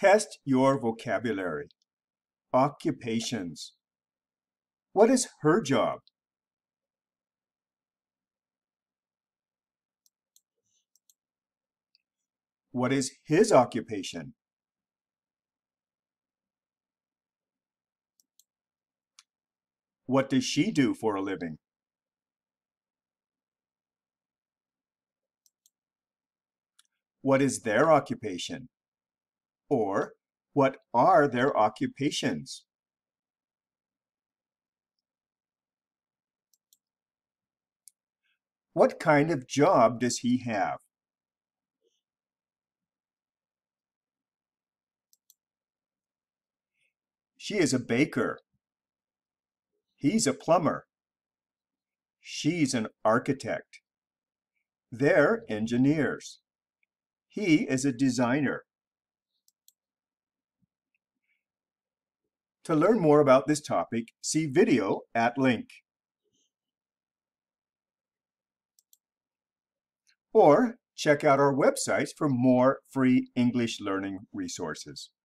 Test your vocabulary. Occupations. What is her job? What is his occupation? What does she do for a living? What is their occupation? Or, what are their occupations? What kind of job does he have? She is a baker. He's a plumber. She's an architect. They're engineers. He is a designer. To learn more about this topic, see video at link. Or check out our websites for more free English learning resources.